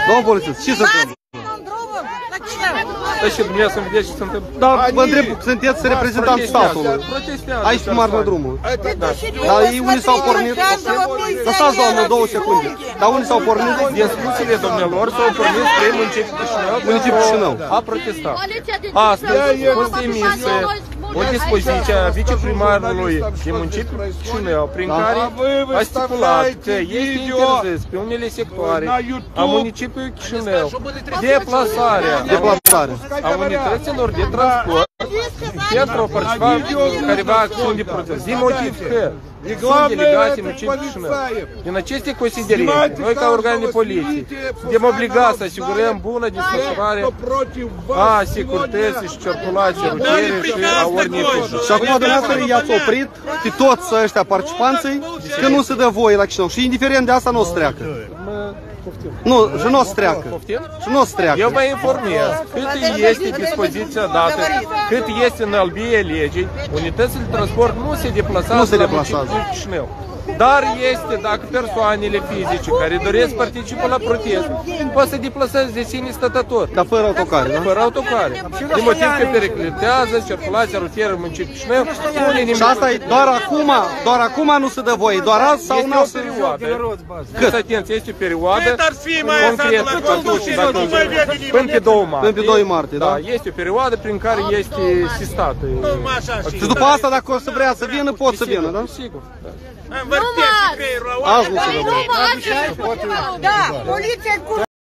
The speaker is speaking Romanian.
Domnul polițist, ce se întâmplă? Da și dumneavoastră îmi vedeți ce se întâmplă? Dar vă întreb, sunteți reprezentanți statului. Protestează. Aici pe marginea drumului. Dar ei unii s-au pornit. Lăsați, doamnă, 2 secunde. Dar unii s-au pornit? Din spusele domnilor s-au pornit spre municipiul Chișinău a protestat. Astăzi a fost emisă o dispoziție a viceprimarului din municipiul Chișinău prin care a stipulat că este interzis pe unele sectoare a municipiului Chișinău deplasarea a unităților de transport pentru a participa careva acțiuni de protest. Din motiv că sunt delegații în municipiul Chișinău. Din aceste considerente, noi ca organe de poliție suntem obligați să asigurăm bună desfășurare a securității și circulației rutiere și a ordinii publice. Și acum dumneavoastră i-ați oprit pe toți ăștia participanții că nu se dă voie la Chișinău. Și indiferent de asta nu o să treacă. Nu, și nu o să treacă. Și nu o să treacă. Eu vă informez cât este dispoziția dată, cât este înălbie legii, unitățile de transport nu se deplasează la municipiul Chișinău. Dar este, dacă persoanele fizice care doresc să participe la protest, pot să deplaseze de sine stătător. Dar fără autocare, da? Fără autocare. Din motiv că periclitează circulația rutieră în municipiul Chișinău. Și asta e doar acum nu se dă voie, doar azi sau nu? Este o perioadă. Cât? Atenție, este o perioadă concretă până pe 2 martie. Până pe 2 martie, da? Este o perioadă prin care este sistată. Și după asta, dacă o să vrea să vină, pot să vină, da? Sigur, da. Azi nu se dă voie. Da, poliția cu